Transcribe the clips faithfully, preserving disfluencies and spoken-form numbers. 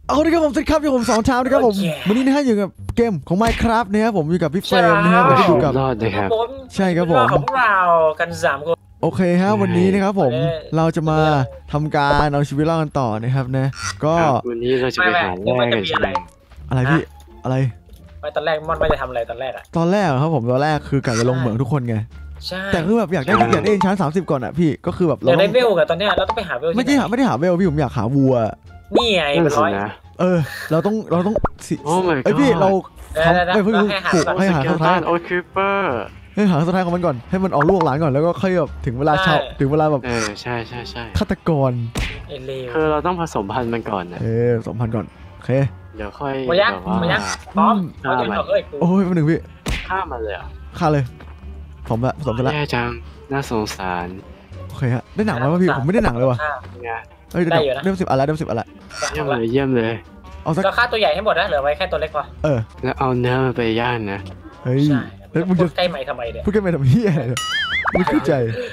เอาดิครับผมสวัสดีครับอยู่ผมสองชามนะครับผมวันนี้นะฮะอยู่กับเกมของ Minecraft นะครับผมอยู่กับพี่เฟรมนะครับแล้วก็อยู่กับใช่ครับผมของเรากันสามคนโอเคฮะวันนี้นะครับผมเราจะมาทำการเอาชีวิตรอดกันต่อนะครับนะก็วันนี้เราจะไปหาแร่กันใช่ไหมอะไรพี่อะไรไม่ตอนแรกมอนไม่จะทำอะไรตอนแรกอะตอนแรกครับผมตอนแรกคือกะจะลงเหมืองทุกคนไงใช่แต่คือแบบอยากได้อยากได้เอ็นชาร์สามสิบก่อนอะพี่ก็คือแบบเราได้เวลกับตอนเนี้ยเราต้องไปหาเวลไม่ใช่หาไม่ได้หาเวลพี่ผมอยากหาวัวนี่ไงเป็นร้อยเออเราต้องเราต้องสิโอ้ my god ไอพี่เราทำไปเพิ่งปลูกให้หาสุดท้ายโอ้คิปเปอร์ให้หาสุดท้ายของมันก่อนให้มันออกลูกหลานก่อนแล้วก็ค่อยแบบถึงเวลาเช้าถึงเวลาแบบเออใช่ใช่ใช่ฆาตกรคือเราต้องผสมพันธุ์มันก่อนนะเออผสมพันธุ์ก่อนโอเคเดี๋ยวค่อยมายักมายักพร้อมโอ้ยมาหนึ่งพี่ฆ่ามันเลยอ่ะฆ่าเลยผมละผสมกันละแย่จังน่าสงสารโอเคฮะได้หนังไหมวะพี่ผมไม่ได้หนังเลยว่ะเฮ้ยได้อยู่นะได้สิบอันแล้วได้สิบอันละเยี่ยมเลยเยี่ยมเลยเอาสักฆ่าตัวใหญ่ให้หมดนะเหลือไว้แค่ตัวเล็กพอเออแล้วเอาเนื้อไปย่างนะเฮ้ยแล้วมึงจะใกล้ไหมทำไมเนี่ยพูดใกล้ไหมทำไมเฮียไม่เข้าใจ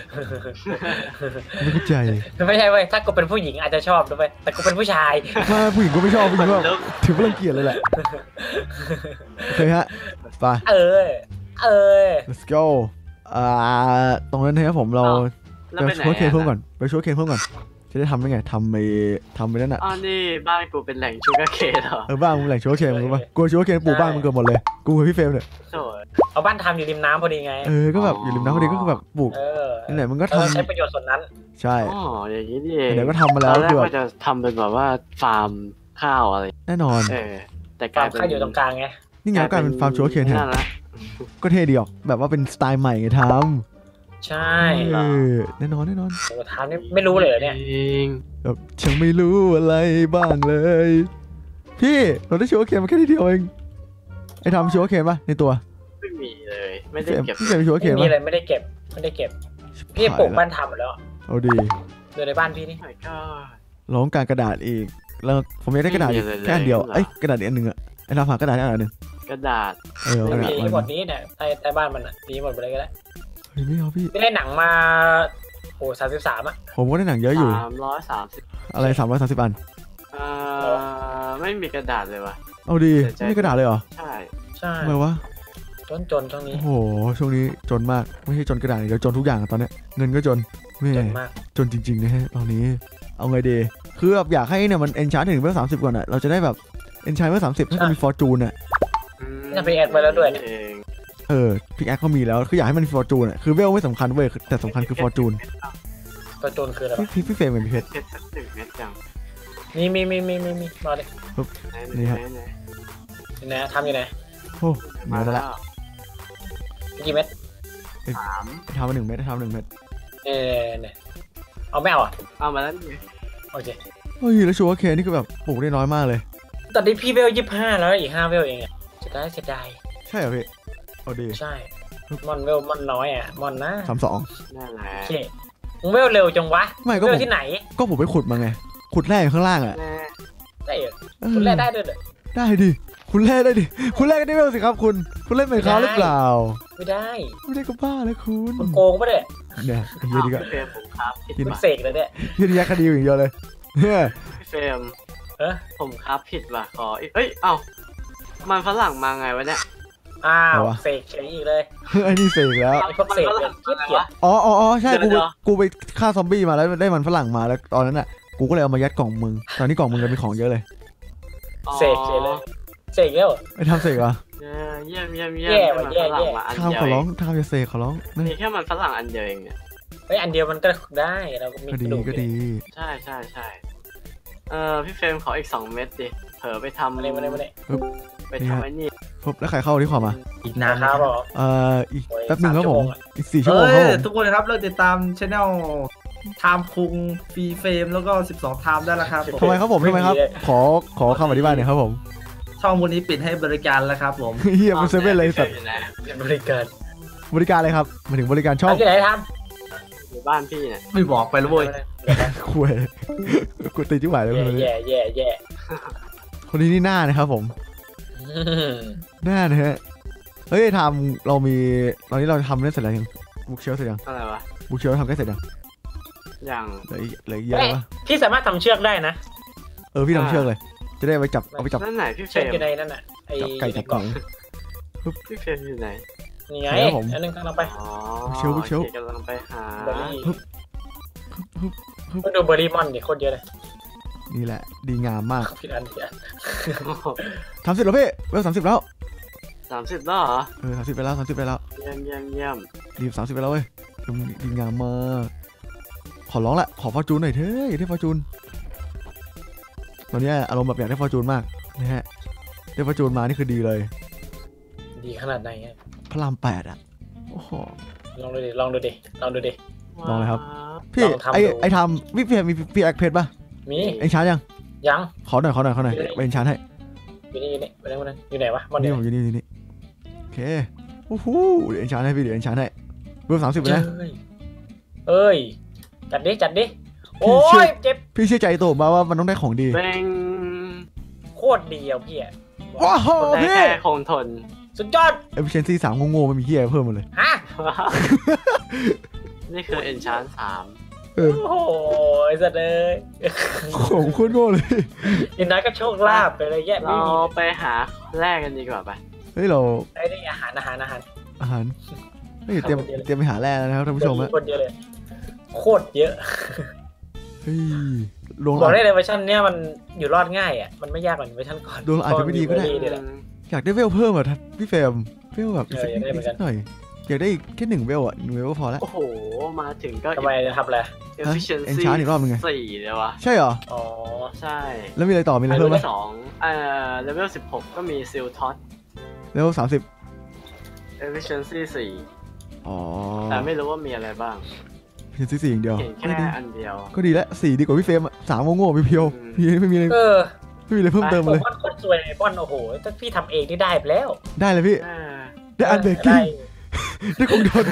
ไม่เข้าใจไม่ใช่เว้ยถ้ากูเป็นผู้หญิงอาจจะชอบด้วยแต่กูเป็นผู้ชายมาผู้หญิงก็ไม่ชอบผู้หญิงก็ถือว่ารังเกียจเลยแหละโอเคฮะไปเออเออ let's go อ่าตรงนั้นนะครับผมเราไปช่วยเคนเพิ่มก่อนไปช่วยเคนเพิ่มก่อนจะได้ทำได้ไงทำไปทำไปนั่นน่ะอ๋อนี่บ้านกูเป็นแหล่งชูการ์เคนเหรอเออบ้านมึงแหล่งชูการ์เคนมึงรู้ป่ะกูชูการ์เคนปลูกบ้านมึงเกิดหมดเลยกูกับพี่เฟรมเนี่ยเอาบ้านทำอยู่ริมน้ำพอดีไงเออก็แบบอยู่ริมน้ำพอดีก็คือแบบปลูกไหนมึงก็ทำใช้ประโยชน์ส่วนนั้นใช่อ๋ออย่างนี้นี่เองเดี๋ยวก็ทำมาแล้วคือแบบจะทำเป็นแบบว่าฟาร์มข้าวอะไรแน่นอนเออแต่กลายเป็นข้าวอยู่ตรงกลางไงนี่ไงกลายเป็นฟาร์มชูการ์เคนแทนก็เท่ดีออกแบบว่าเป็นสไตล์ใหม่ไงทำใช่แน่นอนแน่นอนโอ้ทำนี่ไม่รู้เลยเนี่ยแบบฉันไม่รู้อะไรบ้างเลยพี่เราได้ชัวร์เคนมาแค่ทีเดียวเองไอ้ทำชัวร์เคนป่ะในตัวไม่มีเลยไม่ได้เก็บพี่เก็บชัวร์เคนไม่มีเลยไม่ได้เก็บไม่ได้เก็บพี่ปลูกบ้านทำแล้วเอาดีเดินในบ้านพี่นี่ร้องการกระดาษอีกแล้วผมยังได้กระดาษแค่อันเดียวไอ้กระดาษอันหนึ่งอะไอ้ทำหากระดาษอันหนึ่งกระดาษเออมีหมดนี้เนี่ยใต้ใต้บ้านมันอ่ะมีหมดไปเลยก็ได้เฮ้ยไม่เอาพี่ไม่ได้หนังมาโอ้สามสิบสามอ่ะผมก็ได้หนังเยอะอยู่สามร้อยสามสิบอะไรสามร้อยสามสิบอันอ่าไม่มีกระดาษเลยวะเอาดีไม่มีกระดาษเลยเหรอใช่ใช่ทำไมวะจนจนช่วงนี้โอ้โหช่วงนี้จนมากไม่ใช่จนกระดาษเดี๋ยวจนทุกอย่างตอนนี้เงินก็จนไม่จนมากจนจริงๆนะฮะตอนนี้เอาไงดีคือแบบอยากให้เนี่ยมันเอนชาร์ถึงเบอร์สามสิบก่อนอ่ะเราจะได้แบบเอนชาร์เบอร์สามสิบให้มันมีฟอร์จูนอ่ะจะไปแอดไปแล้วด้วยเออพิกแอคก็มีแล้วคืออยากให้มันฟอร์จูนอ่ะคือเวลไม่สำคัญเว้ยแต่สำคัญคือฟอร์จูนฟอร์จูนคืออะไรพี่พี่เฟรมกับพี่เพชรเพชรสักหนึ่งเม็ดจังมีมีมีมีมีมีมาเลยนี่ครับนี่นะทำยังไงโอ้มาแล้วกี่เม็ดสามทำมาหนึ่งเม็ดทำหนึ่งเม็ดเออเนี่ยเอาไม่เอาอ่ะเอามาแล้วนี่โอเคเฮ้ยแล้วชัวร์เคนนี่คือแบบปลูกได้น้อยมากเลยตอนนี้พี่เวลยี่สิบห้าแล้วอีกห้าเวลเองอ่ะจะได้เสียดายใช่เหรอพี่เอาดีใช่มอนเวลมอนน้อยอ่ะมอนนะสามสองนั่นแหละโอเคมึงเวลเร็วจังวะไม่ก็เวลที่ไหนก็ผมไปขุดมาไงขุดแร่ข้างล่างอ่ะได้เหรอคุณแร่ได้ด้วยได้ดิคุณแร่ได้ดิคุณแร่ก็ได้เวลสิครับคุณคุณเล่นเป็นเขาหรือเปล่าไม่ได้ไม่ได้ก็บ้าเลยคุณมันโกงปะเนี่ยเนี่ยเฮียดีก็กินเสกเลยเนี่ยเฮียดียักษ์คดีอย่างเดียวเลยเฮ้ยเฟรมเออผมครับผิดว่ะขอเอ้ยเอ้ามันฝรั่งมาไงวะเนี่ยอ้าวเสกเฉยอีกเลยไอ้นี่เสกแล้วไอ้พวกเสกเลยเกลียดเกลียดอ๋ออ๋อใช่กูกูไปฆ่าซอมบี้มาแล้วได้มันฝรั่งมาแล้วตอนนั้นอ่ะกูก็เลยเอามายัดกล่องมึงตอนนี้กล่องมึงเลยมีของเยอะเลยเสกเฉยเลยเสกแล้วไอ้ทำเสกเหรอเยี่ยมเยี่ยมเยี่ยมแย่ว่ะแย่แย่ทำขอร้องทำจะเสกขอร้องนี่แค่มันฝรั่งอันเดียวเองเนี่ยเฮ้ยอันเดียวมันก็ได้เราก็มีก็ดีก็ดีใช่ใช่ใช่เออพี่เฟรมขออีกสองเม็ดดิเผลอไปทำอะไรมาเลยมาเลยไปทำไอ้นี่ปุ๊บแล้วใครเข้าที่ขอมาอีกนานครับเอ่ออีกแป๊บนึงครับผมอีกสี่ชั่วโมงครับผมทุกคนครับเลิกติดตามช่องไทม์คุงฟรีเฟรมแล้วก็สิบสองไทม์ได้แล้วครับทำไมครับผมทำไมครับขอขอคำอธิบายหน่อยครับผมช่องวันนี้ปิดให้บริการแล้วครับผมเฮียมันเซเว่นเลยสัตว์บริการบริการอะไรครับมาถึงบริการช่องที่ไหนทำอยู่บ้านพี่เนี่ยไม่บอกไปแล้วเว้ยคุยกูตีจิ้งหวายเลยแย่แย่แย่คนนี้นี่หน้านะครับผมหน้านะฮะเฮ้ยทำเรามีตอนนี้เราทำได้เสร็จแล้วยังบุกเชลเสร็จยังอะไรวะบุกเชลทำได้เสร็จยังยังเหลือเหลือเยอะวะพี่สามารถทำเชือกได้นะเออพี่ทำเชือกเลยจะได้ไปจับเอาไปจับนั่นไหนพี่เฟรเช่นมอยู่ในนั่นน่ะไอ้จับไก่จับหกล่นูองพี่เฟรมอยู่ไหนนี่ไงครับผมอันนึงกำลังไปอ๋อเชลเชลโอคกำลังไปหาเบอร์รี่ฮึบฮึบฮึบก็ดูเบอร์รี่มอนดิโคตรเยอะเลยนี่แหละดีงามมากผิดอันผิดอันสามสิบแล้วพี่เวลสามสิบแล้วสามสิบแล้วเหรอเออสามสิบไปแล้วสามสิบไปแล้วเยี่ยมเยี่ยมเยี่ยมรีบสามสิบไปแล้วเว้ยดีงามมากขอร้องละขอฟอร์จูนหน่อยเถอะอยากได้ฟอร์จูนตอนนี้อารมณ์แบบอยากได้ฟอร์จูนมากนะฮะได้ฟอร์จูนมานี่คือดีเลยดีขนาดไหนไงพระรามแปดอ่ะโอ้โหลองดูดิลองดูดิลองดูดิลองเลยครับว้าวพี่ลองทำไอดูไอทำพี่เพียมีพี่แอคเพจป่ะมีเอ็นชาร์ยังยังขอหน่อยขอหน่อยขอหน่อยเป็นชาร์ให้อยู่นี่อยู่นี่อยู่นี่อยู่ไหนวะมอนนี่เนี่ยผมอยู่นี่อยู่นี่โอเคโอ้โหเดี๋ยวเอ็นชาร์ให้พี่เดี๋ยวเอ็นชาร์ให้เวลสามสิบไปนะเอ้ยเอ้ยจัดดิจัดดิโอ้พี่เชื่อยเจ็บพี่เชื่อใจตัวผมมาว่ามันต้องได้ของดีเบ่งโคตรดีอ่ะพี่อ่ะว้าวคนได้พี่แค่คงทนสุดยอด efficiency สามโง่ๆมันมีเฮียเพิ่มมาเลยฮะนี่คือเอนชานสามเออโอ้โหไอ้สัตว์เลยของโคตรโง่เลยยินดีก็โชคลาภไปเลยแย่ไม่เรามีไปหาแรกกันดีกว่าไปเฮ้ยเราไอ้นี่อาหารอาหารอาหารอาหารเฮ้ยเตรียมเตรียมไปหาแร่แล้วนะครับท่านผู้ชมฮะคนเยอะเลย โคตรเยอะเฮ้ยลงบอกได้เลยเวอร์ชันเนี้ยมันอยู่รอดง่ายอ่ะมันไม่ยากกว่าเวอร์ชันก่อนดวงเราอาจจะไม่ดีก็ได้เยวแหละอยากได้เวลเพิ่มอ่ะท่านพี่เฟรมเวลแบบอีกสักเอออยากได้เหมือนกันนิดหน่อยอยากได้อีกแค่หนึ่งเวลอ่ะหนึ่งเวลก็พอแล้วโอ้โห มาถึงก็ทำไมจะทำอะไร efficiency เอ็นชาร์จอีกรอบนึงไงสี่เลยวะใช่เหรออ๋อใช่แล้วมีอะไรต่อมีอะไรเพิ่มไหมสองเอ่อเลเวลสิบหกก็มีซิลท็อตเวลสามสิบ efficiency สี่อ๋อแต่ไม่รู้ว่ามีอะไรบ้างเพียงสี่อย่างเดียวเห็นก็แค่ดีอันเดียวก็ดีแล้วสี่ดีกว่าพี่เฟรมอะสามโง่ๆเพียวอืมๆพี่ไม่มีอะไรเออไม่มีอะไรเพิ่มเติมผมเลยว่าโคตรสวยไอ้บอลโอ้โหถ้าพี่ทำเองนี่ได้ไปแล้วได้เลยพี่เออได้อันเบรกกิ้งได้ได้คงโดน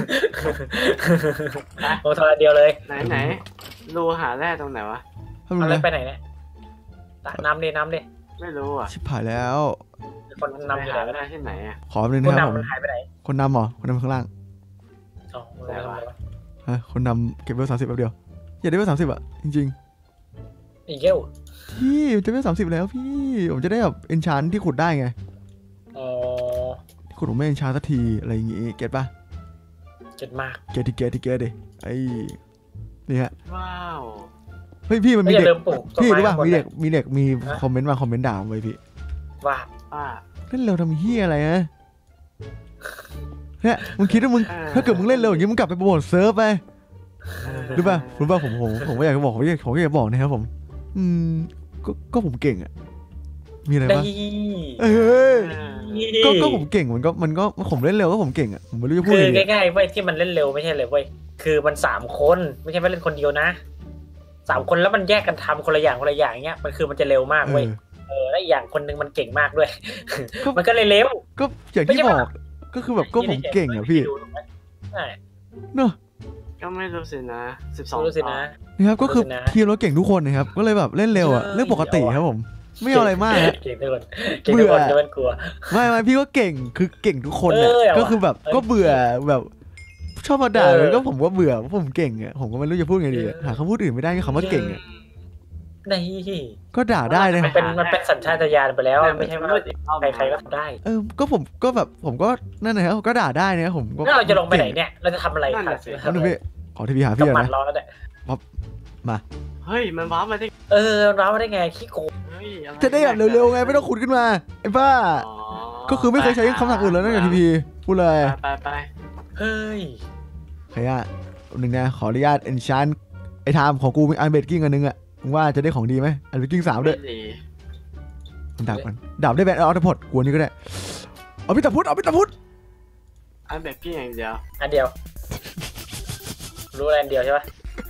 โอ้ทอเดียวเลยไหนไหนรูหาแร่ตรงไหนวะทำไมเอาอะไรนะไปไหนเนี่ยตักน้ำดิน้ำดิไม่รู้อ่ะชิบหายแล้วคนไปนำอยู่หาไหนวะได้ที่ไหนอ่ะขอแป๊บนึงคนนะครับผมนำมันหายไปไหนคนนำเหรอคนนำข้างล่างอ๋อมันทำอะไรวะฮะคนนำเก็บเวลสามสิบแป๊บเดียวอยากได้เวลสามสิบอะจริงอีเกี้ยวๆพี่ผมจะเวลสามสิบแล้วพี่ผมจะได้แบบเอนชานที่ขุดได้ไงอ๋อขุดผมไม่เอนชานสักทีอะไรอย่างงี้เก็ตปะเจ็ดมากเก็ตที่เก็ตที่เก็ตดิไอ้นี่ฮะว้าวเฮ้ยพี่มันไม่มีอย่าเด็ลืกมปลูกต้นพี่ไม้รู้ป่ะข้างบนมีเด็กนะมีเด็กมีฮะคอมเมนต์มาคอมเมนต์ด่าผมไว้พี่ว่าว่าเล่นเร็วทำเฮียอะไรนะเนี่ยมึงคิดว่ามึงถ้าเกิดมึงเล่นเร็วอย่างงี้มึงกลับไปโปรโมทเซิร์ฟไปรู้ป่ะรู้ป่ะผมผมผมก็อยากจะบอกผมอยากผมก็อยากบอกนะครับผม อืมก็ก็ผมเก่งอ่ะมีอะไรได้บ้างเอ้ยเออก็ก็ผมเก่งมันก็มันก็ผมเล่นเร็วก็ผมเก่งอ่ะผมไม่รู้จะพูดคือยังไงง่ายๆเว้ยที่มันเล่นเร็วไม่ใช่เลยเว้ยคือมันสามคนไม่ใช่ว่าเล่นคนเดียวนะสามคนแล้วมันแยกกันทำคนละอย่างคนละอย่างเงี้ยมันคือมันจะเร็วมากเอเว้ยอเออแล้วอีกอย่างคนหนึงมันเก่งมากด้วยก็มันก็เลยเร็วก็อย่างที่บอกก็คือแบบก็ผมเก่งอ่ะพี่ใช่เนอะก็ไม่รู้สินะสิบสองรู้สินะนะครับก็คือรู้สินะทีมเราเก่งทุกคนนะครับก็เลยแบบเล่นเร็วอ่ะใช่เรื่องปกติครับผม ไม่เอาอะไรมากฮะเก่งทุกคนเก่งทุกคนเบื่อจะเป็นกลัวไม่ไม่พี่ก็เก่งคือเก่งทุกคนแหละเออเอาว่ะก็คือแบบเออก็เบื่อแบบชอบมาด่าเออเลยก็ผมก็เบื่อเพราะผมเก่งอ่ะผมก็ไม่รู้จะพูดไงดีอะเออหาคำพูดอื่นไม่ได้ก็คำว่าเก่งอ่ะนี่ก็ด่าได้นะมันเป็นมันเป็นสัญชาตญาณไปแล้วแต่ไม่ใช่ว่าอีกรอบใครๆก็ทำได้เออก็ผมก็แบบผมก็นั่นนะครับก็ด่าได้นะผมก็แล้วเราจะลงไปไหนเนี่ยเราจะทำอะไรนั่นน่ะสิเอาหนึ่งพี่ขอทีพีหาก็พี่ก่อนหมัดนะรอแล้วแหละเฮ้ยมันว้าวมาได้เออร้าวได้ไงขี้โกงเฮ้ยอรจะได้แบบเร็วๆไงไม่ต้องขุดขึ้นมาไอ้บ้าอ๋อก็คือไม่เคยใช้คำสั่งอื่นแล้วนอกจากทีพีพูดเลยไปไปไปเฮ้ยใครอ่ะหนึ่งนะขออนุญาตเอนชานไอ้ไทม์ของกูมีอันเบดกิ้งอันนึงอ่ะมึงว่าจะได้ของดีไหมอันเบดกิ้งสามด้วยไม่ดีมันดาบกันดาบได้แบนเอาอัลตพดกวนนี้ก็ได้เอาพิตาพุทธเอาพิตาพุทธอันแบบพี่อย่างเดียวอันเดียว รู้อะไรอันเดียวใช่ปะ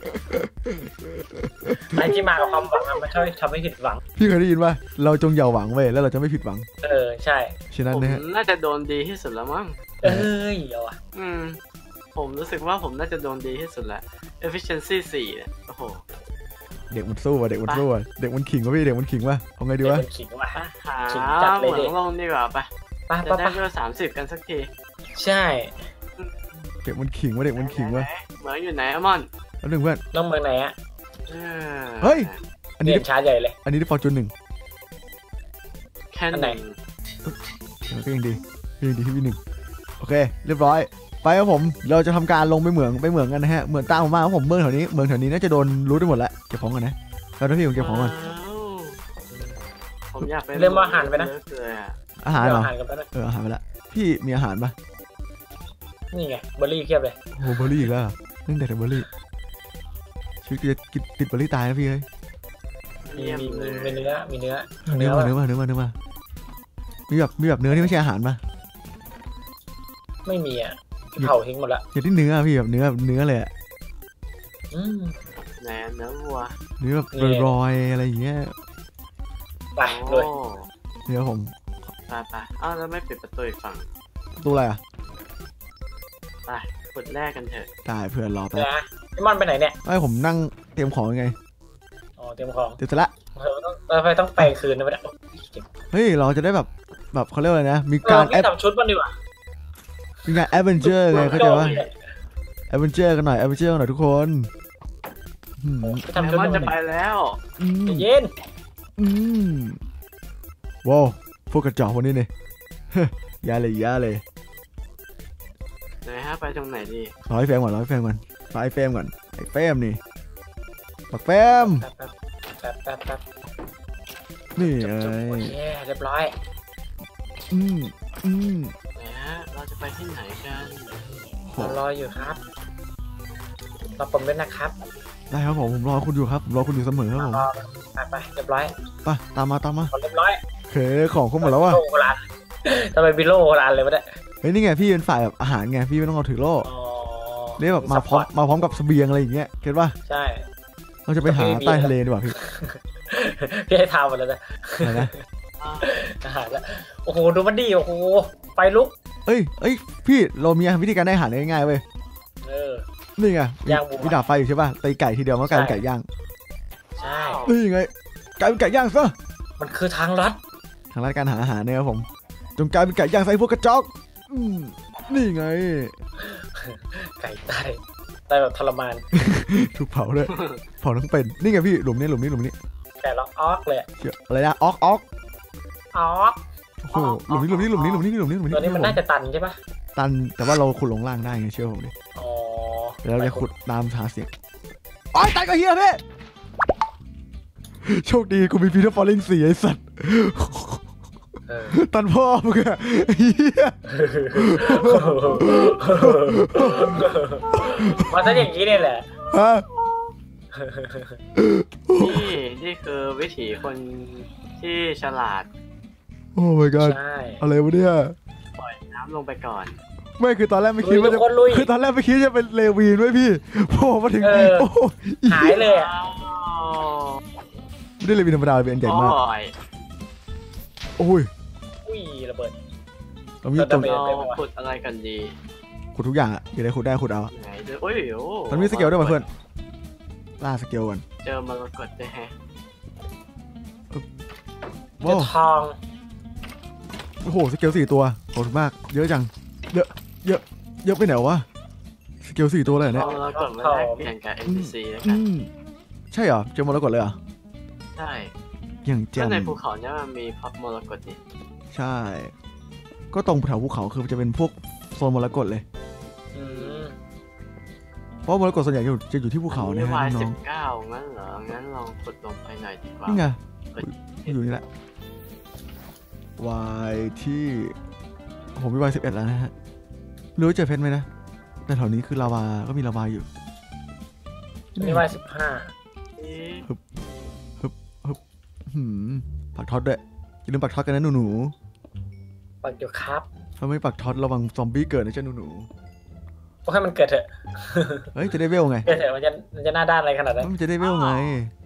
ไอ้ที่มากับความหวังอะมันชอบทำให้ผิดหวังพี่เคยได้ยินว่าเราจงอย่าหวังเว้ยแล้วเราจะไม่ผิดหวังเออใช่ฉะนั้นผมนะฮะน่าจะโดนดีที่สุดแล้วมั้งเอ้ยเอาอะอืมผมรู้สึกว่าผมน่าจะโดนดีที่สุดแล้ว efficiency สี่เนี่ยโอ้โหเด็กมันสู้ว่ะเด็กมันสู้ว่ะเด็กมันขิงว่ะพี่เด็กมันขิงว่ะเอาไงดีเดี๋ยววะเป็นขิงว่ะหาขิงจัดเลยเหมืดิองลงดีกว่าไปป้าจะป้าได้ป้าเพื่อสามสิบกันสักทีใช่เด็กมันขิงว่ะเด็กมันขิงว่ะเหมืองอยู่ไหนอะมอนแล้วหนึ่งเพื่อนน้องเมืองไหนอะเออเฮ้ย อันเรีนี้ยนช้าใหญ่เลยอันนี้ได้ฟอร์จูนหนึ่งค่หนึ่งก็ยังดียังดีที่พี่หนึ่งโอเคเรียบร้อยไปครับผมเราจะทำการลงไปเหมืองไปเหมืองกันนะฮะเหมืองตามผมมาครับผมเมืองแถวนี้เมืองแถวนี้น่าจะโดนรู้ได้หมดแล้วเก็บของกันนะแล้วพี่ผมเก็บของก่อนผมอยากไปเริ่มอาหารไปนะอาหารเหรออาหารกันไปนะเอออาหารไปละพี่มีอาหารปะนี่ไงเบอร์รี่เพียบเลยโอ้เบอร์รี่อีกแล้วนึ่งแต่เบอร์รี่ชีวิตจะกินติดเบอร์รี่ตายนะพี่เอ้ยมีมีมีมีเนื้อมีเนื้อเนื้อมาเนื้อมาเนื้อมาเนื้อมามีแบบมีแบบเนื้อที่ไม่ใช่อาหารปะไม่มีอ่ะเผาทิ้งหมดละอยากได้เนื้อพี่แบบเนื้อเนื้อเลยอะอืมแหนเนื้อวัวเนื้อแบบรอยๆอะไรอย่างเงี้ยไปเลยเนื้อผมไปไปอ้าวแล้วไม่ปิดประตูอีกฝั่งตัวอะไรอ่ะไปขุดแรกกันเถอะตายเพื่อนรอไปนะพี่มอนไปไหนเนี่ยไอ้ผมนั่งเตรียมของยังไงอ๋อเตรียมของเดี๋ยวจะละเราต้องเราไปต้องแปลงคืนนะไม่ได้เฮ้ยเราจะได้แบบแบบเขาเรียกว่าอะไรนะมีเอการอแอไม่ดทำชุดมันดีกว่ามีการแอดเวนเจอร์ไงเข้าใจว่าแอดเวนเจอร์กันหน่อยแอดเวนเจอร์กันหน่อยทุกคนอืมไม่แต่ทำชุดมัมัน นจะไปแล้วอืมเย็นอืมว้าวพวกกระจอกคนนี้เนี่ย ยาเลยยาเลยไหนฮะไปตรงไหนดีร้อยเฟรมก่อนร้อยเฟรมก่อนร้อยเฟรมก่อนไอ้เฟรมนี่ปักเฟรมแป๊บแป๊บแป๊บแป๊บแป๊บนี่จบไงจบโอเคเรียบร้อยอืมอืมไหนฮะเราจะไปที่ไหนกันเรารออยู่ครับรอผมด้วยนะครับได้ครับผมผมรอคุณอยู่ครับผมรอคุณอยู่เสมอครับผมรอไปไปเรียบร้อยไปตามมาตามมาหมดเรียบร้อยโอเคของครบหมดแล้วว่ะโล่โบราณทำไมมีโล่โบราณเลยวะเนี่ยเฮ้ยนี่ไงพี่เป็นฝ่ายแบบอาหารไงพี่ไม่ต้องเอาถือโล่อ๋อนี่แบบมาพร้อมมาพร้อมกับเสบียงอะไรอย่างเงี้ยเก็ตป่ะใช่เราจะไปหาใต้ทะเลดีกว่าพี่พี่ให้ทำหมดแล้วนะอะไรนะอ้าวอาหารแล้วโอ้โหดูมันดีโอ้โหไฟลุกเอ้ยเอ้ยพี่เรามีวิธีการได้อาหารง่ายๆเว้ยเออนี่ไงย่างหมูมีดาบไฟอยู่ใช่ป่ะตีไก่ทีเดียวมันก็กลายเป็นไก่ย่างใช่นี่ไงกลายเป็นไก่ย่างซะมันคือทางลัดทางด้านการหาอาหารเนี่ยครับผมจงกลายเป็นไก่ย่างใส่พวกกระจอกอืมนี่ไงไก่ใต้ใต้แบบทรมานถูกเผาเลยเผาทั้งเป็นนี่ไงพี่หลุมนี้หลุมนี้หลุมนี้ไก่ร้องออกเลยเชื่ออะไรนะออกออกออกโอ้โหหลุมนี้หลุมนี้หลุมนี้หลุมนี้หลุมนี้หลุมนี้ตัวนี้มันน่าจะตันใช่ปะตันแต่ว่าเราขุดลงล่างได้ไงเชื่อผมดิอ๋อเดี๋ยวเราจะขุดตามหาเสียงอ๋อตายก็เฮียพี่โชคดีกูมีพีเตอร์ฟอลลิงสี่ไอ้สัตว์เออตันพ่อมึงอะเฮียมาซะอย่างนี้เนี่ยแหละฮะนี่นี่คือวิถีคนที่ฉลาดโอ้ my god ใช่อะไรวะเนี่ยปล่อยน้ำลงไปก่อนไม่คือตอนแรกไม่คิดว่าจะลุยทุกคนลุยคือตอนแรกไม่คิดจะเป็นเลวีนด้วยพี่โผล่มาถึงเออโอ้โหหายเลยอะไม่ได้เลวีนธรรมดาเป็นอันใหญ่มากโอ้ยโอ้ยอุ้ยระเบิดเรามีเราจจะงไปเราขุดอะไรกันดีขุดทุกอย่างอะอยากได้ขุดได้ขุดเอาไหนดูโอ้ยโอ้มันมีสเกลด้วยป่ะเพื่อนล่าสเกลกันเจอมรกตด้วยแฮะเจอว้าวทองโอ้โหสเกลสี่ตัวขอบคุณมากเยอะจังเยอะเยอะเยอะไปไหนวะสเกลสี่ตัวเลยเหรอเนี่ยเอามรกตมาแลกเปลี่ยนกับ เอ็น พี ซี แล้วอืกันมใช่เหรอเจอมรกตเลยเหรอใช่อย่างแจ่ถ้าม ในภูเขาเนี่ยมันมีพับมรกตนี่ใช่ ก็ตรงแถวภูเขาคือจะเป็นพวกโซนมรกตเลยอืมเพราะมรกตส่วนใหญ่จะอยู่จะอยู่ที่ภูเขานะฮะวายน้สิองบเก้างั้นเหรอ งั้นลองขุดลงไปหน่อยดีกๆว่านี่ไงเฮ้ยอยู่นี่แหละ Y ที่ผมมี Y สิบเอ็ดแล้วนะฮะรู้ว่าเจอเพชรไหมนะแต่แถวนี้คือลาวาก็มีลาวาอยู่นี่ว่าสิบห้านี่หืมปักท็อตด้วยอย่าลืมปักท็อตกันนะหนูปักอยู่ครับๆถ้าไม่ปักท็อตระวังซอมบี้เกิดนะจ๊ะหนูโอ้ให้มันเกิดเถอะๆเฮ้ยจะได้เวลไงเกิดเถอะมันจะมันจะหน้าด้านอะไรขนาดนั้นมันจะได้เวลไง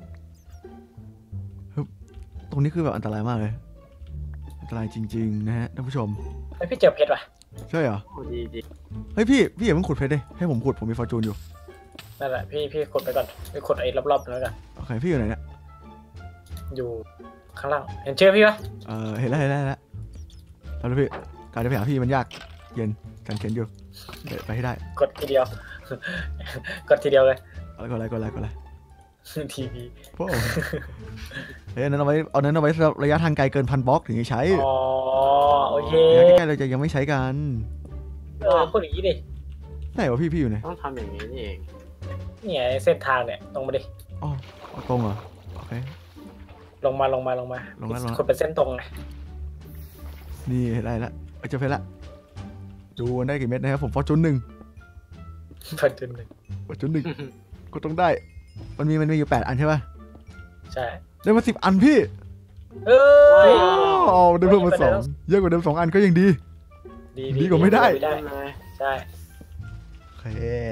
ฮึบตรงนี้คือแบบอันตรายมากเลย อันตรายจริงๆนะฮะท่านผู้ชมไอ้พี่เจอเพชรว่ะใช่เหรอโอ้ดีดีเฮ้ยพี่พี่อย่าเพิ่งขุดเพชรดิให้ผมขุดผมมีฟอร์จูนอยู่นั่นแหละพี่พี่ขุดไปก่อนพี่ขุดไอ้รอบๆนั้นก่อนโอเคพี่อยู่ไหนเนี่ยอยู่ข้างล่างเห็นชื่อพี่ปะเออเห็นแล้วเห็นแล้วเห็นแล้วเอาละพี่การจะไปหาพี่มันยากเย็นกันเข็นอยู่เดี๋ยวไปให้ได้กดทีเดียว กดทีเดียวเลยอะไรก็อะไรก็อะไรก็อะไรทีวีพวกเฮ้ยอันนั้นเอาไว้เอานั้นเอาไว้สำหรับระยะทางไกลเกินพันบล็อกถึงจะใช้อ๋อโอเคระยะใกล้ๆเราจะยังไม่ใช้กันเออพูดอย่างนี้ดิไหนวะพี่พี่อยู่ไหนต้องทำอย่างนี้นี่เองเนี่ยเส้นทางเนี่ยตรงมาดิอ๋อตรงเหรอโอเคลงมาลงมาลงมาลงแล้วลงแล้วคนเป็นเส้นตรงไงนี่ได้ละเจอเพชรละดูได้กี่เม็ดนะครับผมฟอร์จูนหนึ่งพันจุดหนึ่งฟอร์จูนหนึ่งก็ต้องได้มันมีมันมีอยู่แปดอันใช่ป่ะใช่ได้มาสิบอันพี่เอ้ยอ๋อได้เพิ่มมาสองเยอะกว่าเดิมสองอันก็ยังดีดีดีกว่าไม่ได้ได้เลยใช่โอเค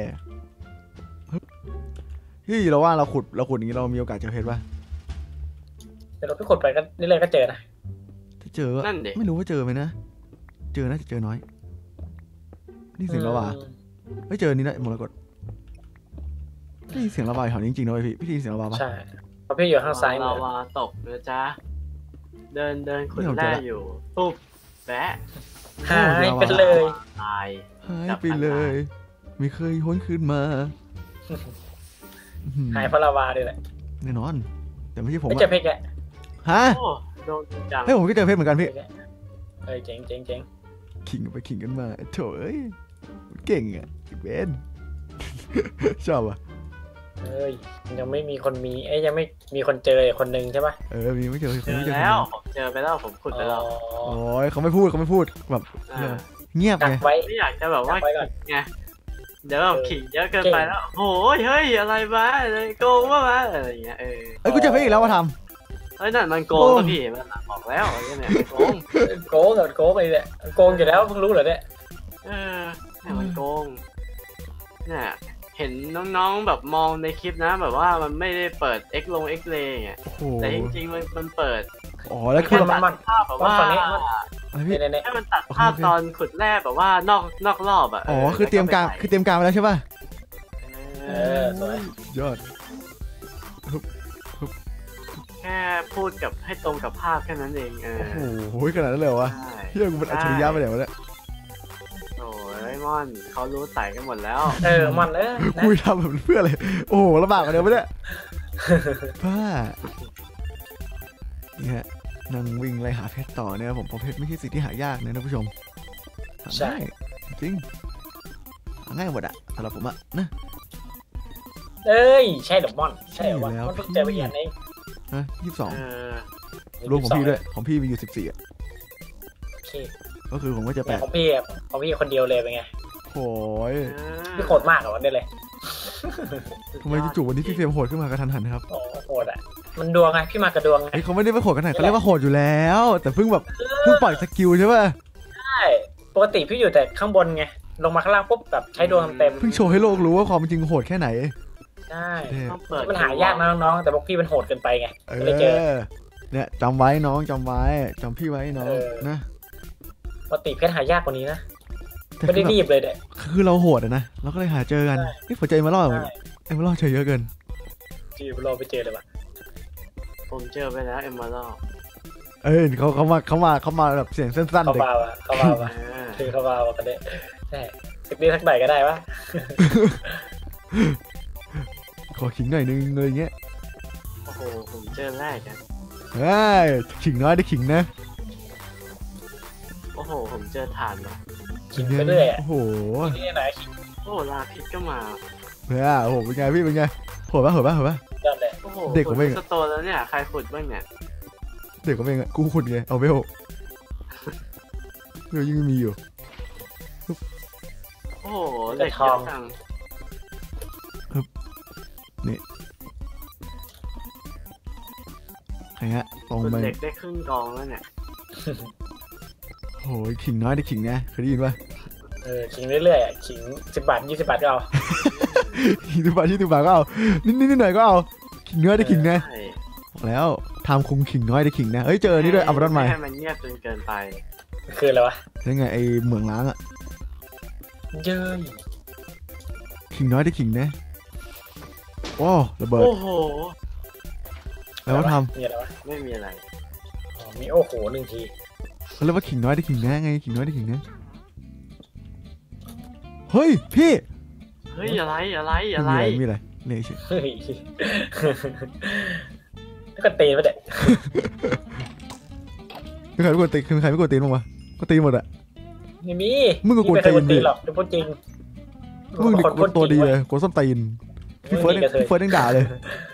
พี่เราว่าเราขุดเราขุดอย่างนี้เรามีโอกาสเจอเพชรป่ะแต่เราไปขุดไปก็นี่เลยก็เจอนะถ้าเจอนั่นเด็กไม่รู้ว่าเจอไหมนะเจอน่าจะเจอน้อยนี่เสียงระบาดไม่เจอนี่นะมรกตนี่เสียงระบาดแถวนี้จริงๆนะพี่พี่ได้ยินเสียงระบาดปะใช่เพราะพี่อยู่ข้างซ้ายมืลาอวาตกเลยจ้าเดินเดินขุดแร่อยู่ตุ๊บแปะหายไปเลยตายหายไปเลยไม่เคยพ้นคืนมาหายเพราะลาวาด้วยแหละแน่นอน แต่ไม่ใช่ผมไม่อะเจอเพชรแกฮะโอ้โดนจังเฮ้ยผมก็เจอเพชรเหมือนกันพี่เอ้ยเจ๋งเจ๋งเจ๋งขิงกันไปขิงกันมาโถเอ้ยเก่งอ่ะเบน ชอบอ่ะเอ้ยยังไม่มีคนมีเอ้ยยังไม่มีคนเจอคนหนึ่งใช่ปะเออมีไม่เจอเจคนอไม่เจอแล้วผมเจอไปแล้วผมขุดไปแล้วโอ้ยเขาไม่พูดเขาไม่พูดแบบอ่าเงียบดัไงกไว้ไม่อยากจะแบบว่าดักไว้ก่อนไงเดี๋ยวแบบขิงเยอะเกินไปแล้วโอ้ยเฮ้ยอะไรมาอะไรโกงวะมาอะไรอย่างเงี้ยเออเอ้ยกูเจอเพชรอีกแล้วมาทเฮ้ยนั่นมันโกงโอ้นะพี่มันบอกแล้วไอ้เนี่ยโกงโกงกับโกงไปเนี่ยโกงอยู่แล้วเพิ่งรู้เหรอเนี่ยเออเนี่ยมันโกงเนี่ยเห็นน้องๆแบบมองในคลิปนะ แบบว่ามันไม่ได้เปิด X ลง X เลยอย่างเงี้ยำโอ้โหแต่จริงๆมันมันเปิดอ๋อแล้วคือมันมันมันภาพแบบว่าฝั่งนี้อะไรพี่เนี่ยเนี่ยให้มันตัดภาพตอนขุดแร่แบบว่านอกนอกรอบอ่ะอ๋อคือเตรียมการคือเตรียมการไปแล้วใช่ป่ะเอเอออสวยยอดแค่พูดกับให้ตรงกับภาพแค่นั้นเองเออโอ้โหขนาดนั้นเลยวะใช่เฮียกูเป็นอัจฉริยะไปไหนวะเนี่ยโอ้ยมอนเขารู้ไต่กันหมดแล้วเออมันเออนะกูทำแบบเพื่ออะไรโอ้โหลำบากกว่าเดิมปะเนี่ยบ้านี่ฮะนั่งวิ่งไล่หาเพชรต่อเนี่ยผมเพราะเพชรไม่ใช่สิ่งที่หายากนะท่านผู้ชมหาง่ายจริงหาง่ายหมดอะสำหรับผมอะนะเอ้ยใช่หรอมอนใช่หรอวะใช่แล้วมันเพิ่งเจอไปอย่างเองฮะยี่สิบสองเออรวมของพี่ด้วยของพี่มีอยู่สิบสี่อะโอเคก็คือผมก็จะแปเนี่ยดของพี่อะของพี่คนเดียวเลยเป็นไงโอ้ยพี่โคตรมากเหรอวันนี้เลยทำไมจู่ๆวันนี้พี่เฟรมโหดขึ้นมากระทันหันครับโอ้โหดอ่ะมันดวงไงพี่มากระดวงไงเฮ้ยเขาไม่ได้ว่าโหดกันไหนเขาเรียกว่าโหดอยู่แล้ว แต่เพิ่งแบบเพิ่งปล่อยสกิลใช่ป่ะใช่ปกติพี่อยู่แต่ข้างบนไงลงมาข้างล่างปุ๊บแบบใช้ดวงเต็มเพิ่งโชว์ให้โลกรู้ว่าความจริงโหดแค่ไหนใช่เท่ต้องเปิดมันหายากนะน้องๆแต่พวกพี่มันโหดเกินไปไงเอก็เลยเจออเนี่ยจำไว้น้องจำไว้จำพี่ไว้น้องเออนะปกติเพชรหายากกว่านี้นะแต่ไม่ได้คือรีบเลยเด็กคือเราโหดอะนะเราก็เลยหาเจอกันใช่นี่ผมเจอเอมาล่อใช่เอมาล่อเจอเยอะเกินจีบเราไปเจอเลยว่ะผมเจอไปแล้วเอมเมอรัลด์เอ้ยเขาเขามาเขามาเขามาแบบเสียงสั้นๆเข้าเด็กมาว่ะเข้ามาว่ะเออคือเข้ามาว่ะกันเด้ใช่สักนิดสักหน่อยก็ได้วะขอขิงหน่อยนึงเลยอย่างเงี้ยโอ้โหผมเจอแรกกันเฮ้ยขิงน้อยได้ขิงนะโอ้โหผมเจอถ่านมาขิงไปเรื่อยอ่ะโอ้โหนี่ไหนขิงโอ้โหลาพิษก็มาเฮ้ยโอ้โหเป็นไงพี่เป็นไงโหดปะโหดปะโหดปะยอดเลยโอ้โหเด็กผมเองขุดสโตนแล้วเนี่ยใครขุดบ้างเนี่ยเด็กก็เป็นไงกูขุดไงเอาเวลเวลยังมีอยู่โอ้โหเด็กเยอะจังใครฮะตรงขุดไปเด็กได้ครึ่งกองแล้วเนี่ยโอ้ยขิงน้อยได้ขิงนะเคยได้ยินปะเออขิงเรื่อยๆอ่ะขิงสิบบาทยี่สิบบาทก็เอาขิงสิบบาทยี่สิบบาทก็เอานิดนิดหน่อยก็เอาขิงน้อยได้ขิงนะใช่บอกแล้วทำคุงขิงน้อยได้ขิงนะเอ้ยเจอนี่ด้วยอัลบาร์ใหม่ให้มันเงียบจนเกินไปคืออะไรวะนี่ไงไอเหมืองล้างอะเย้ยขิงน้อยได้ขิงนะโอ้ระเบิดโอ้โหแล้วก็ทมีอะไรวะไม่มีอะไรอ๋อมีโอ้โหหนึ่งทีำเขาเรียกว่าขิงน้อยได้ขิงนะไงขิงน้อยได้ขิงนะเฮ้ยพี่เฮ้ยอะไรอะไรอะไรมีอะไรเลยเฉยเฮ้ยแล้วก็ตีนมาเด็ดใครไม่กวนตีนใครไม่กวนตีนบ้างวะก็ตีหมดอะไม่มีมึงก็กวนตีนดิหรอกดูพูดจริงมึงดิกวนตัวดีเลยกวนส้นตีนพี่เฟิร์สพี่เฟิร์สยังด่าเลย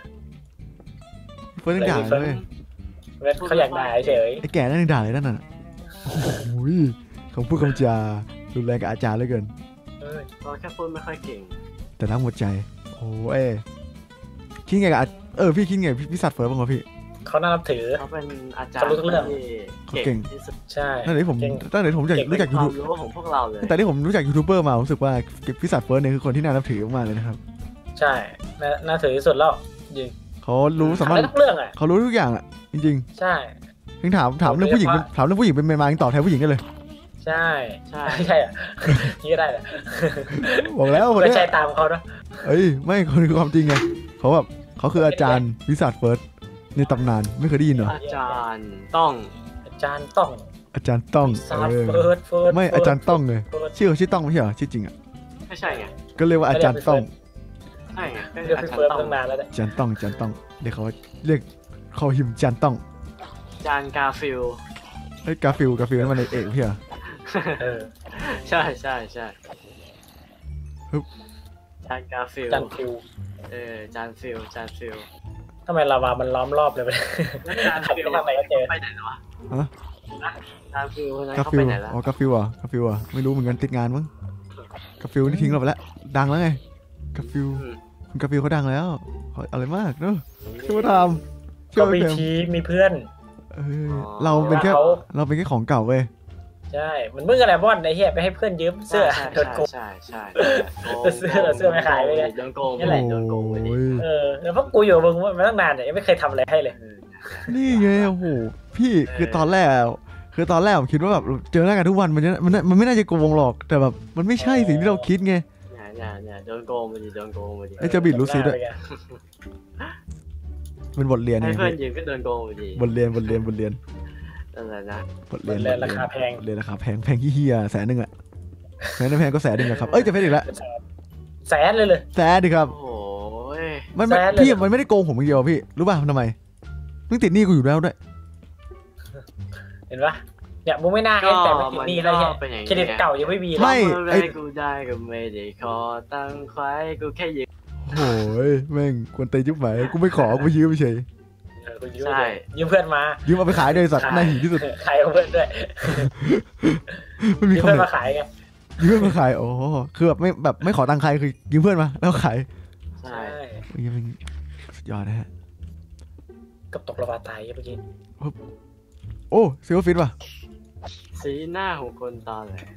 พี่เฟิร์สยังด่าเลยเขาอยากด่าเฉยไอ้แก่นั่นยังด่าเลยนั่นน่ะโอ้ยคำพูดคำจารุนแรงกับอาจารย์เหลือเกินเราแค่พูดไม่ค่อยเก่งแต่ทั้งหมดใจโอ้เอคิดไงกับเออพี่คิดไงพี่สัตว์เฟิร์สบ้างวะพี่เขาน่านับถือเขาเป็นอาจารย์ที่เก่งที่สุดใช่ตั้งแต่ผมตั้งแต่ผมรู้จักรู้จักยูควาทูมบรู้ของพวกเราเลยแต่ที่ผมรู้จักยูทูบเบอร์มารู้สึกว่าพี่สัตว์เฟิร์สเนี่ยคือคนที่น่านับถือมากเลยนะครับใช่น่าถือที่สุดแล้วจริงเขารู้สามารถทุกเรื่องอ่ะเขารู้ทุกอย่างอ่ะจริงใช่ๆยังถามถามเรื่องผู้หญิงถามเรื่องผู้หญิงเป็นเมนมายังตอบแทนผู้หญิงกันเลยใช่ใช่ใช่อ่ะนี่ก็ได้แหละบอกแล้วคนไม่เนี้ใช่ยตามเขาเนาะเอ้ยไม่คนคือความจริงไงเขาแบบเขาคืออาจารย์วิสัทเฟิร์สในตำนานไม่เคยได้ยินเหรออาจารย์ต้องอาจารย์ต้องอาจารย์ต้องซาเออเฟิร์สเฟิร์สไม่อาจารย์ต้องเลยชื่อเขาชื่อต้องไม่ใช่เหรอชื่อจริงอ่ะไม่ใช่ไงก็เรียกว่าอาจารย์ต้องใช่ไงก็เรียกอาพี่จารเฟิร์สย์ต้อตั้งงนานแล้วเนี่ยอาจารย์ต้องอาจารย์ต้องเรียกเขาเรียกเขาหิมอาจารย์ต้องอาจารย์กาฟิลเฮ้ยกาฟิลกาฟิลนั่นมันเอกพี่เหรอเออใช่ใช่ใช่ฮึบอาจารย์กาฟิลจันฟิวเอออาจารย์ฟิลอาจารย์ฟิลทำไมลาวามันล้อมรอบเลยไปแล้วอาจารย์ฟิลทำไมก็เจอไปไหนแล้ววะฮะอาจารย์ฟิลคนนั้นกาเขาฟิไปลไหนแล้วอ๋อกาฟิลอ่ะกาฟิลอ่ะไม่รู้เหมือนกันติดงานมั้งกาฟิลนี่ทิ้งเราไปแล้วดังแล้วไงกาฟิลอืมคุณกาฟิลเขาดังแล้วเขาอะไรมากเนอะช่วยมาทำช่วก็ยมีเฟรมทีมมีเพื่อนเออเราเป็นแค่เขาเราเป็นแค่ของเก่าเว้ยใช่มันมึงอะไรบ้อนไอ้เหี้ยไปให้เพื่อนยืมเสื้อใช่โดนโกงใช่ใช่เสื้อเสื้อไม่ขายไปไงโดนโกงนี่แหละโดนโกงไปดิโอ้ยเออแล้วพวกกูอยู่กับมึงมาตั้งนานเนี่ยยังไม่เคยทำอะไรให้เลยเออนี่ไงโอ้โหพี่คือตอนแรกอะคือตอนแรกผมคิดว่าแบบเจอหน้ากันทุกวันมันจะมันมันไม่น่าจะโกงหรอกแต่แบบมันไม่ใช่สิ่งที่เราคิดไงเนี่ยเนี่ยเนี่ยโดนโกงไปดิโดนโกงไปดิไอ้เจ้าบิดรู้สิด้วย เป็นบทเรียนให้ไงเพื่อนยืมก็โดนโกงไปดิบทเรียนบทเรียนบทเรียนนั่นแหละนะบทเรียนบทเรียนราคาแพงบทเรียนราคาแพงแพงที่เฮียแสนหนึ่งอะแพงได้แพงก็แสนหนึ่งอะครับเอ้ยจะเพชรอีกแล้วแสนเลยเลยแสนดิครับโอ้ยมันไม่แสนเลยพี่มันไม่ได้โกงผมอย่างเดียวพี่รู้ป่ะทำไมมึงติดหนี้กูอยู่แล้วด้วยเห็นปะเนี่ยมึงไม่น่าให้แต่ไม่ติดหนี้แล้วเนี่ยเป็นอย่างเครดิตเก่ายังไม่มีเลยไม่ไอ้กูได้ก็ไม่ได้ขอตั้งไว้กูแค่ยืมโอ้ยแม่งควรตีจุ๊บไหมกูไม่ขอกูยืมไปเฉยเออกูยืมเลยยืมเพื่อนมายืมเอาไปขายเลยสัตว์น่าหิวที่สุดขายกับเพื่อนด้วยไม่มียืมคำเพื่อนไหนมาขายไงยืมเพื่อนมาขายโอ้คือแบบไม่แบบไม่ขอตังค์ใครคือยืมเพื่อนมาแล้วขายใช่เฮ้ยมันสุดยอดนะฮะกับตกระบาดตายเมื่อกี้โอ้ซิลเวอร์ฟิตว่ะสีหน้าของคนตอนแหล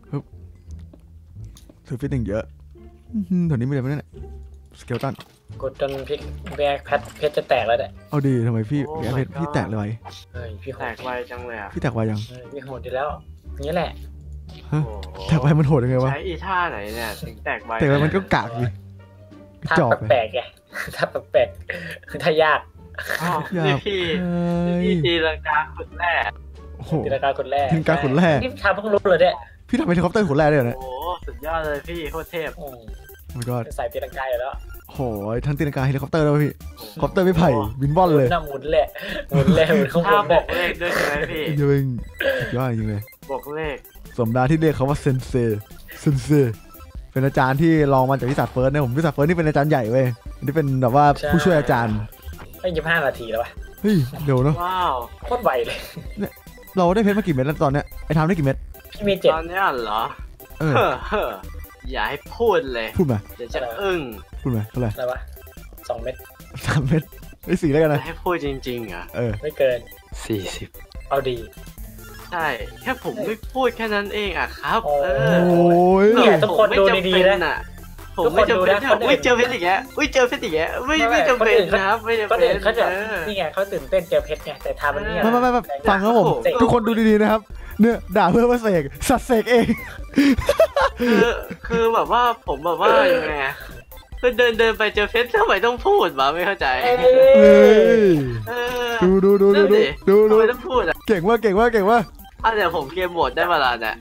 ซิลเวอร์ฟิตหนึ่งเยอะอื้อหือแถวนี้ไม่ได้ไหมเนี่ยสเกลตันกดจนพลิกแบกแพทเพชรจะแตกแล้วเนี่ยเอาดีทำไมพี่แอเพชรพี่แตกเลยไวเฮ้ยพี่โหแตดกไวจังเลยอ่ะพี่แตกไวยังเฮ้ยพี่โหดดีแล้วนี่แหละฮะโอ้โหแตกไวมันโหดยังไงวะใช้อีท่าไหนเนี่ยถึงแตกไวแตกไวมันก็กากดิกระถ้าจอกไปแปลกๆไงถ้าแปลกๆถ้ายากอ้าวอย่านี่พี่เฮ้ยพี่ตีลังกาขุดแร่โอ้โหตีลังกาคนแรกตีลังกาคนแรกนี่ทำเพิ่งรู้เลยเนี่ยพี่ทำเฮลิคอปเตอร์ขนแรกได้เหรอโอ้เนี่ยโหสุดยอดเลยพี่โคตรเทพอืมโอ้ my god ใส่ตีลังกาอยู่แล้วโหทั้งตีลังกาเฮลิคอปเตอร์แล้วพี่เฮลิคอปเตอร์ไม่ไผ่บินว่อนเลยหน้าหมุนแหละหมุนเลยหมุนข้างบถ้าน บเลอย กเลขด้วยใช่ไหมพี่เยังยอดจริงเลยบอกเลขสมดาที่เรียกเขาว่าเซนเซเซนเซเป็นอาจารย์ที่ลองมาจากวิสัทเฟิร์สเนี่ยผมวิสัทเฟิร์สนี่เป็นอาจารย์ใหญ่เว้ยอันนี่เป็นแบบว่าผู้ช่วยอาจารย์ไม่ยี่สิบห้านาทีแล้ววะเฮ้ยเดี๋ยวเนาะว้าวโคตรไวเลยเราได้เพชรมากี่เม็ดแล้วตอนเนี้ยไอ้ทำได้กี่เม็ดพี่มีเจ็ดตอนเนี้ยเหรอเออเฮ้อเฮ้ออย่าให้พูดเลยพูดมาเดี๋ยวจะอึ้งพูดมาเท่าไหร่อะไรวะสองเม็ดสามเม็ดไอ้สี่แล้วกันจะนะให้พูดจริงๆเหรอ่ะเออไม่เกินสี่สิบเอาดีใช่แค่ผมไม่พูดแค่นั้นเองอ่ะครับโอ้เอโอ้อยเนี่ยทุกคนดูดีๆนะผมไม่จำเป็นทุกคนดูนะอะคนอื่นอุ้ยเจอเพชรอีกแล้วอุ้ยเจอเพชรอีกแล้วไม่ไม่ไม่ไม่จำเป็นคนอื่นเขานะครับไม่จำก็เป็เด็นกเขาจะเออนี่ไงเขาตื่นเต้นเจอเพชรไงแต่ทำมันเนี่ยไม่ไม่ไม่ไม่ฟังครับผมเสกทุกคนดูดีๆนะครับเนี่ยด่าเพื่อมาเสกสัตว์เสกเองคือคือแบบว่าผมแบบว่ายังไงอะคือเดินเดินไปเจอเพชรทำไมต้องพูดวะไม่เข้าใจเอ้เฮ้ยยเออดูดูดูดูดูดูทำดูไมต้องพูดอ่ะเก่งว่าเก่งว่าเก่งว่าอ่ะเดี๋ยวผมเกมโหมดได้เวลาเนี่ยอ่ะ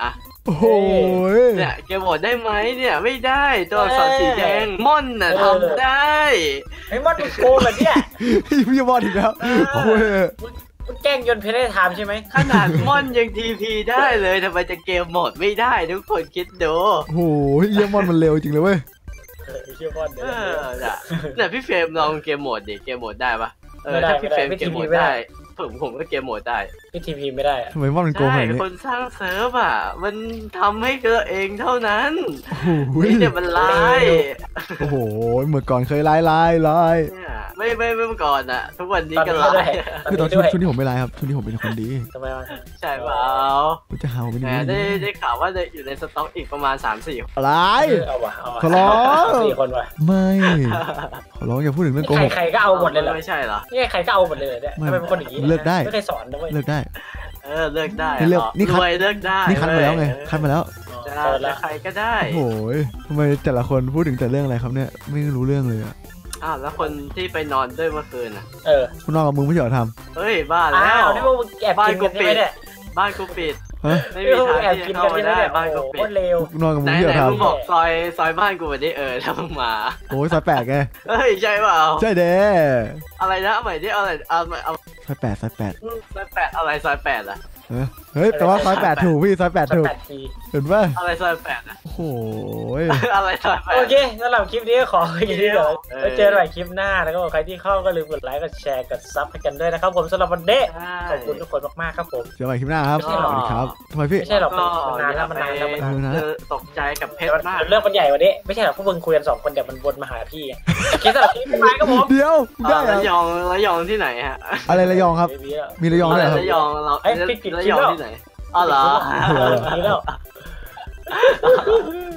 โอ้โหเนี่ยเกมโหมดได้ไหมเนี่ยไม่ได้ตัวอักษรสีแดงม่อนน่ะทำได้ไอ้มอนมึงโกงแบบเนี้ยพี่บอลอีกแล้วโอ้ยมึงแกล้งโยนเพลย์ได้ทำใช่ไหมขนาดม่อนยังทีพีได้เลยทำไมจะเกมโหมดไม่ได้ทุกคนคิดดูโอ้โหเยี่ยมอนมันเร็วจริงเลยเว้ยเออเชื่อมอนเออน่ะเนี่ยพี่เฟรมลองเกมโหมดดิเกมโหมดได้ปะเออไม่ได้ถ้าพี่เฟรมไม่ได้เกมโหมดไม่ได้ได้ผมผมก็เกมโหมดได้พี่ทีพีไม่ได้อะทำไมมอนมันโกงขใช่นาดนี้คนสร้างเซิร์ฟอ่ะมันทำให้ตัวเองเท่านั้นโอ้โหนี่เนี่ยมันร้ายโอ้โหเมื่อก่อนเคยไล่ไล่ไล่เนี่ยไม่ไม่ไม่เมื่อก่อนอ่ะ ทุกวันนี้ตอนก็นี้ร้าด้วยยตอนคือตอนนี้ช่วด้วยงช่วงที่ผมไม่ไล่ครับช่วงที่ผมเป็นคนดีทำไมวะใช่เปล่าผมจะหาผมเป็นแหมดีได้ได้ข่าวว่าจะอยู่ในสต็อกอีกประมาณ สามสี่อะไรเออเอาวะเอาวะขอร้องสี่คนวะไม่ขอร้องอย่าพูดถึงเรื่องโกใครหกใครก็เอาหมดเลยเหรอไม่ใช่เหรอนี่ใครก็เอาหมดเลยเหรอเนี่ยไม่ทำไมเป็นคนอย่างนี้เลิกได้ไม่เคยสอนนะเว้ยเลิกได้เออเลิกได้นี่เลิกหรอนี่คัดรวยเลิกได้นี่คัดมาแล้วไงคัดมาแล้วจะเจอแล้วใครก็ได้โอ้โหทำไมแต่ละคนพูดถึงแต่เรื่องอะไรครับเนี่ยไม่รู้เรื่องเลยอะอ้าวแล้วคนที่ไปนอนด้วยเมื่อคืนอ่ะเออคุณนอนกับมึงไม่ใช่เหรอทเฮ้ยบ้าอ้าแล้ววนี่พวกมึงแอบกินกันใช่ไหมเนี่ยบ้านกูปิดำฮะไม่นี่มีพวกมึทางงแอบที่กินจะเข้ากันมาใช่ไหมได้เนี่ยบ้านโอ้กูโหปิโคดตรเร็วกูนอนกับมึไหนงไม่ใช่ไหนเหรอมึงทำบอกซอยซอยบ้านกูวันนี้เออถ้ามึงมาโอ้ยซอยแปดไงเฮ้ยใช่เปล่าใช่เด้อะไรนะเอาใหม่ที่เอาอะไรเอาใหม่เอาซอยแปดซอยแปดซอยแปดอะไรซอยแปดอะเออเฮ้ยแต่ว่าซอยแปดถูกพี่ซอยแปดสักถูกแปดทีเห็นป่ะอะไรซอยแปดอะโอ้โหอะไรซอยแปดโอเคสำหรับคลิปนี้ก็ขอแค่นี้ก่อนเออไว้เจอกันใหม่คลิปหน้าแล้วก็ใครที่เข้าก็ลืมกดไลค์กดแชร์กดซับให้กันด้วยนะครับผมสำหรับวันนี้ขอบคุณทุกคนมากๆครับผมเจอกันใหม่คลิปหน้าครับไม่ใช่หรสอกวัสดีครับทำไมพี่ไม่ใช่หรอกก็มันนานแล้วมันนานแล้วมันนานเออนะเจอตกใจกับเพชรมากเรื่องมันใหญ่กวันนี้ไม่ใช่หรอกพวกมึงคุยกันสองคนเดี๋ยวมันวนมาหาพี่อะโอเคสำหรับคลิปนี้ไปครับผมเดี๋ยวได้เหรระอยองระยองที่ไหนฮะอะไรระยองครับไม่มีแล้วมีระยองด้วยเหรอครับระยองเราเอ้ยปิดปิดระคลิยปองแล้วที่ไหนอ๋อเหรอเออมีแล้ว